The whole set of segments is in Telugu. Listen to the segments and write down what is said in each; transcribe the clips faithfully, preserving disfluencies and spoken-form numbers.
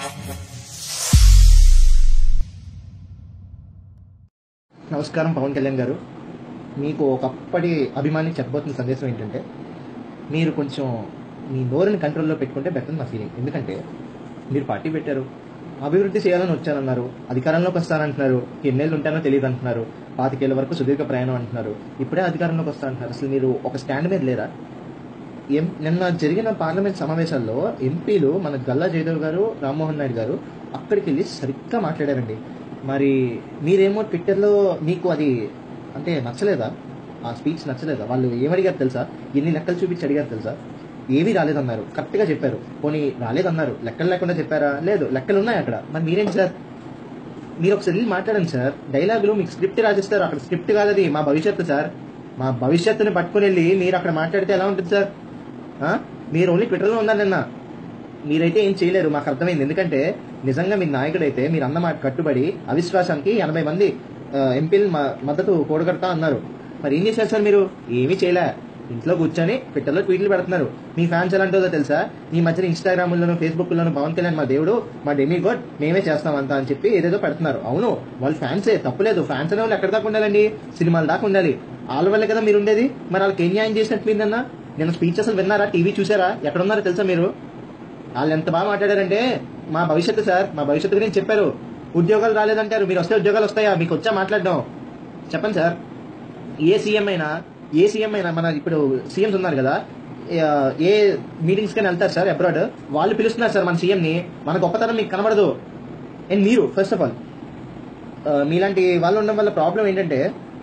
నమస్కారం పవన్ కళ్యాణ్ గారు. మీకు ఒకప్పటి అభిమాని చెప్పబోతున్న సందేశం ఏంటంటే, మీరు కొంచెం మీ నోరుని కంట్రోల్లో పెట్టుకుంటే బెటర్ నా ఫీలింగ్. ఎందుకంటే మీరు పార్టీ పెట్టారు, అభివృద్ధి చేయాలని వచ్చానన్నారు, అధికారంలోకి వస్తానంటున్నారు, ఎన్నేళ్ళు ఉంటానో తెలియదు అంటున్నారు, పాతికేళ్ల వరకు సుదీర్ఘ ప్రయాణం అంటున్నారు, ఇప్పుడే అధికారంలోకి వస్తా అంటున్నారు. అసలు మీరు ఒక స్టాండ్ మీద లేరా? ఎం నిన్న జరిగిన పార్లమెంట్ సమావేశాల్లో ఎంపీలు మన గల్లా జయదేవ్ గారు, రామ్మోహన్ నాయుడు గారు అక్కడికి వెళ్ళి సరిగ్గా మాట్లాడారండి. మరి మీరేమో ట్విట్టర్లో మీకు అది అంటే నచ్చలేదా? ఆ స్పీచ్ నచ్చలేదా? వాళ్ళు ఏమడిగారు తెలుసా? ఎన్ని లెక్కలు చూపించి అడిగారు తెలుసా? ఏమీ రాలేదన్నారు. కరెక్ట్గా చెప్పారు. పోనీ రాలేదన్నారు, లెక్కలు లేకుండా చెప్పారా? లేదు, లెక్కలు ఉన్నాయి అక్కడ. మరి మీరేంటి సార్? మీరు ఒకసారి వెళ్ళి మాట్లాడండి సార్. డైలాగులు మీకు స్క్రిప్ట్ రాసిస్తారు, అక్కడ స్క్రిప్ట్ కాదు, అది మా భవిష్యత్తు సార్. మా భవిష్యత్తుని పట్టుకుని వెళ్ళి మీరు అక్కడ మాట్లాడితే ఎలా ఉంటుంది సార్? మీరు ఓన్లీ ట్విట్టర్లో ఉన్నారు నిన్న. మీరైతే ఏం చేయలేరు, మాకు అర్థమైంది. ఎందుకంటే నిజంగా మీ నాయకుడైతే మీరు అన్న మాట కట్టుబడి అవిశ్వాసానికి ఎనభై మంది ఎంపీలు మద్దతు కూడగడతా అన్నారు. మరి ఏం చేశారు సార్? మీరు ఏమీ చేయలే. ఇంట్లో కూర్చొని ట్విట్టర్లో ట్వీట్లు పెడుతున్నారు. మీ ఫ్యాన్స్ ఎలాంటిదో తెలుసా? ఈ మధ్యన ఇన్స్టాగ్రామ్లోను, ఫేస్బుక్లోను పవన్ కళ్యాణ్ మా దేవుడు, మా డెమీ గోడ్, మేమే చేస్తామంతా అని చెప్పి ఏదేదో పెడుతున్నారు. అవును, వాళ్ళు ఫ్యాన్సే, తప్పులేదు. ఫ్యాన్స్ అనే వాళ్ళు ఎక్కడ దాకా ఉండాలండి? సినిమాల దాకా ఉండాలి. వాళ్ళ వల్లే కదా మీరు ఉండేది. మరి వాళ్ళకి ఏం న్యాయం చేసినట్టు మీదన్నా? నేను స్పీచ్ అసలు విన్నారా? టీవీ చూసారా? ఎక్కడ ఉన్నారో తెలుసా మీరు? వాళ్ళు ఎంత బాగా మాట్లాడారంటే, మా భవిష్యత్తు సార్, మా భవిష్యత్తు గురించి చెప్పారు. ఉద్యోగాలు రాలేదంటారు, మీరు వస్తే ఉద్యోగాలు వస్తాయా? మీకు వచ్చా మాట్లాడడం? చెప్పండి సార్. ఏ సీఎం అయినా ఏ సీఎం అయినా మన ఇప్పుడు సీఎంస్ ఉన్నారు కదా, ఏ మీటింగ్స్ కానీ వెళ్తారు సార్ అబ్రాడ్, వాళ్ళు పిలుస్తున్నారు సార్ మన సీఎంని. మన గొప్పతనం మీకు కనబడదు. అండ్ మీరు ఫస్ట్ ఆఫ్ ఆల్ మీలాంటి వాళ్ళు ఉండడం వల్ల ప్రాబ్లం ఏంటంటే,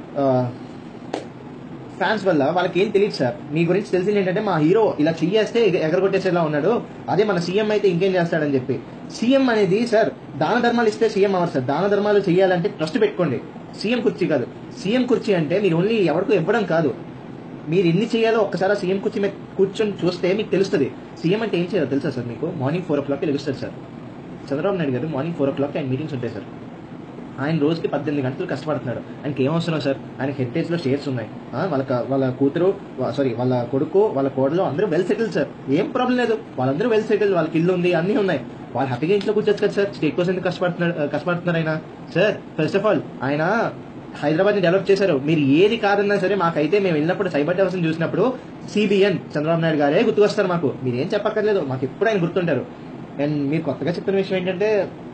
ఫ్యాన్స్ వల్ల వాళ్ళకి ఏం తెలియదు సార్. మీ గురించి తెలిసింది ఏంటంటే, మా హీరో ఇలా చెయ్యేస్తే ఎగరగొట్టేసేలా ఉన్నాడు, అదే మన సీఎం అయితే ఇంకేం చేస్తాడని చెప్పి. సీఎం అనేది సార్ దాన ధర్మాలు ఇస్తే సీఎం అవ్వరు సార్. దాన ధర్మాలు చేయాలంటే ట్రస్ట్ పెట్టుకోండి. సీఎం కుర్చీ కాదు. సీఎం కుర్చీ అంటే మీరు ఓన్లీ ఎవరికో ఇవ్వడం కాదు, మీరు ఎన్ని చేయాలో ఒక్కసారి సీఎం కుర్చీ మీద కూర్చొని చూస్తే మీకు తెలుస్తుంది. సీఎం అంటే ఏం చేయాలో తెలుసా సార్ మీకు? మార్నింగ్ ఫోర్ ఓ క్లాక్కి లెగుస్తారు సార్ చంద్రబాబు నాయుడు గారు. మార్నింగ్ ఫోర్ ఓ క్లాక్కి ఆయన మీటింగ్స్ ఉంటాయి సార్. ఆయన రోజుకి పద్దెనిమిది గంటలు కష్టపడుతున్నాడు. ఆయనకి ఏం అవసరం సార్? ఆయనకి హెరిటేజ్లో షేర్స్ ఉన్నాయి. వాళ్ళ వాళ్ళ కూతురు సారీ వాళ్ళ కొడుకు, వాళ్ళ కోడలు అందరూ వెల్ సెటిల్ సార్. ఏం ప్రాబ్లం లేదు, వాళ్ళందరూ వెల్ సెటిల్, వాళ్ళకి ఇల్లు ఉంది, అన్నీ ఉన్నాయి. వాళ్ళు హ్యాపీగా ఇంట్లో కూర్చోచ్చు కదా సార్. స్టేట్ కోసం ఎందుకు కష్టపడుతున్నాడు కష్టపడుతున్నారు ఆయన సార్? ఫస్ట్ ఆఫ్ ఆల్ ఆయన హైదరాబాద్ని డెవలప్ చేశారు. మీరు ఏది కాదన్నా సరే, మాకైతే మేము వెళ్ళినప్పుడు సైబర్ టవర్స్ని చూసినప్పుడు సిబిఎన్ చంద్రబాబు నాయుడు గారే గుర్తుకొస్తారు మాకు. మీరేం చెప్పక్కర్లేదు, మాకు ఎప్పుడు ఆయన గుర్తుంటారు. అండ్ మీరు కొత్తగా చెప్పిన విషయం ఏంటంటే,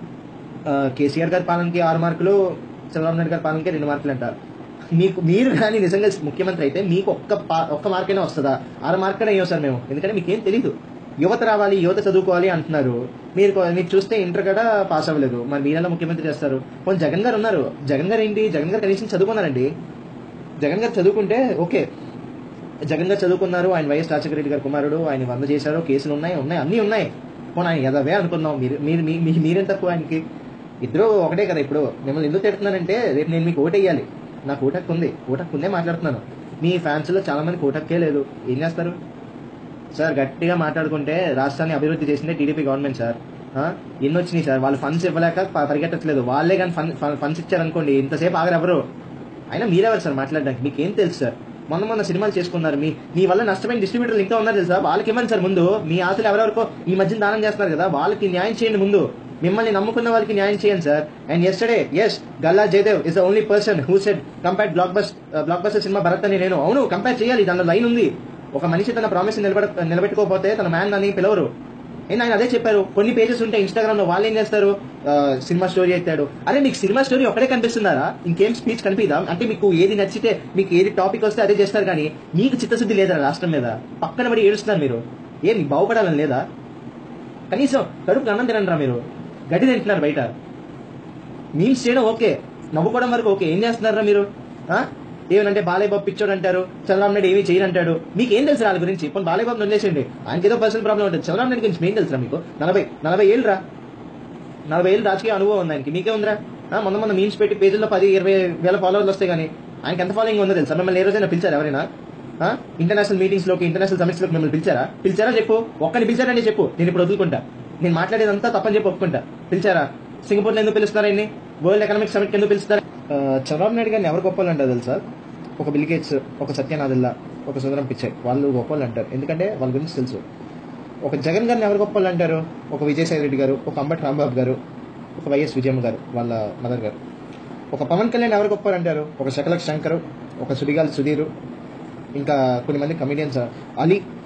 కేసీఆర్ గారి పాలనకి ఆరు మార్కులు, చంద్రబాబు నాయుడు గారి పాలనకి రెండు మార్కులు అంటారు. మీకు మీరు కానీ నిజంగా ముఖ్యమంత్రి అయితే మీకు ఒక్క ఒక్క మార్కైనా వస్తుందా? ఆరు మార్కులైనా అయ్యాం సార్ మేము. ఎందుకంటే మీకేం తెలీదు. యువత రావాలి, యువత చదువుకోవాలి అంటున్నారు. మీరు మీరు చూస్తే ఇంటర్ కూడా పాస్ అవ్వలేదు. మరి మీరెలా ముఖ్యమంత్రి చేస్తారు? పోనీ జగన్ గారు ఉన్నారు. జగన్ గారు ఏంటి? జగన్ గారు కనీసం చదువుకున్నారండి. జగన్ గారు చదువుకుంటే ఓకే, జగన్ గారు చదువుకున్నారు. ఆయన వైఎస్ రాజశేఖర రెడ్డి గారు కుమారుడు, ఆయన వంద చేశారు, కేసులు ఉన్నాయి ఉన్నాయి అన్నీ ఉన్నాయి. పోనీ ఆయన ఎదవే అనుకుందాం. మీరు మీరు మీరేం తక్కువ ఆయనకి? ఇద్దరు ఒకటే కదా. ఇప్పుడు మిమ్మల్ని ఎందుకు తిడుతున్నానంటే, రేపు నేను మీకు ఓటు వేయాలి, నాకు ఓటక్కు ఉంది, ఓటక్కు ఉందే మాట్లాడుతున్నాను. మీ ఫ్యాన్స్లో చాలా మందికి ఓటక్కే లేదు. ఏం చేస్తారు సార్? గట్టిగా మాట్లాడుకుంటే రాష్ట్రాన్ని అభివృద్ధి చేసిందే టీడీపీ గవర్నమెంట్ సార్. ఎన్ని వచ్చినాయి సార్? వాళ్ళు ఫండ్స్ ఇవ్వలేక పరిగెట్టట్లేదు. వాళ్ళే కానీ ఫండ్ ఫండ్స్ ఇచ్చారనుకోండి, ఇంతసేపు ఆగరు ఎవరు. అయినా మీరెవరు సార్ మాట్లాడడానికి? మీకేం తెలుసు సార్? మొన్న మొన్న సినిమాలు చేసుకున్నారు. మీ మీ వల్ల నష్టమైన డిస్ట్రిబ్యూటర్లు ఇంకా ఉన్నారు తెలుసా? వాళ్ళకి ఇవ్వండి సార్ ముందు. మీ ఆశలు ఎవరెవరికో ఈ మధ్యన దానం చేస్తున్నారు కదా, వాళ్ళకి న్యాయం చేయండి ముందు. మిమ్మల్ని నమ్ముకున్న వాళ్ళకి న్యాయం చేయండి sir. And yesterday is Galla Jayadev is the only person who said compare black bus black buster cinema Bharat అని. నేను అవును కంపేర్ చేయాలి, దానిలో లైన్ ఉంది. ఒక మనిషి తన ప్రామిస్ నిలబె నిలబెట్టుకోకపోతే తన మ్యాన్ అని పిలవరు. నేను ఆయన అదే చెప్పారు. కొన్ని పేజెస్ ఉంటాయి ఇన్స్టాగ్రామ్ లో, వాళ్ళు ఏం చేస్తారు? సినిమా స్టోరీ ఎత్తాడు. అరే మీకు సినిమా స్టోరీ ఒకటే కనిపిస్తున్నారా? ఇంకేం స్పీచ్ కనిపిదా? అంటే మీకు ఏది నచ్చితే, మీకు ఏది టాపిక్ వస్తే అదే చేస్తారు. కానీ మీకు చిత్తశుద్ధి లేదా రాష్ట్రం మీద? పక్కన పడి ఏడుస్తున్నారు మీరు. ఏం మీకు బాగుపడాలని లేదా? కనీసం కడుపు అన్నం తినండి రా మీరు. గడ్డి తింటున్నారు బయట. మీమ్స్ చేయడం ఓకే, నవ్వుకోవడం వరకు ఓకే. ఏం చేస్తున్నారా మీరు? ఏమనంటే బాలయ్య బాబు పిచ్చోడు అంటారు, చంద్రబాబు నాయుడు ఏమీ చేయని అంటాడు. మీకు ఏం తెలుసు వాళ్ళ గురించి? ఇప్పుడు బాలయ్య బాబు వదిలేసండి, ఆయనకి ఏదో పర్సనల్ ప్రాబ్లం ఉంటుంది. చంద్రబాబు నాయుడు గురించి ఏం తెలుసురా మీకు? నలభై నలభై ఏళ్ళు రా నలభై ఏళ్ళు రాజకీయ అనుభవం ఉంది ఆయనకి. మీకే ఉందిరా? మొన్న మొన్న మీమ్స్ పెట్టి పేజీల్లో పది ఇరవై వేల ఫాలోవర్లు వస్తాయి. కానీ ఆయనకి ఎంత ఫాలోయింగ్ ఉందో తెలుసా? మిమ్మల్ని ఏ రోజైనా పిలిచారు ఎవరైనా? ఇంటర్నేషనల్ మీటింగ్స్ లోకి, ఇంటర్నేషనల్ సమిట్స్ లోకి మిమ్మల్ని పిలిచారా? పిలిచారా చెప్పు. ఒక్కని పిలిచారని చెప్పు, నేను ఇప్పుడు వదులుకుంటా. నేను మాట్లాడేదంతా తప్పని చెప్పి ఒప్పుకుంటా. పిలిచారా? సింగపూర్లో ఎందుకు పిలుస్తారా? ఇన్ని వరల్డ్ ఎకనామిక్ సమిట్ ఎందుకు పిలుస్తారు? చంద్రబాబు నాయుడు గారిని ఎవరు గొప్పలు అంటారు తెలుసా? ఒక బిల్ గేట్స్, ఒక సత్యనాదెల్లా, ఒక సుందరం పిచ్చై, వాళ్ళు గొప్పలు అంటారు. ఎందుకంటే వాళ్ళ గురించి తెలుసు. ఒక జగన్ గారిని ఎవరు గొప్ప వాళ్ళు అంటారు? ఒక విజయసాయి రెడ్డి గారు, ఒక అంబటి రాంబాబు గారు, ఒక వైఎస్ విజయమ్మ గారు వాళ్ళ మదర్ గారు. ఒక పవన్ కళ్యాణ్ ఎవరు గొప్ప అంటారు? ఒక శకలక్ శంకరు, ఒక సుడిగాలి సుధీరు, ఇంకా కొన్ని మంది కమిడియన్స్, అలీ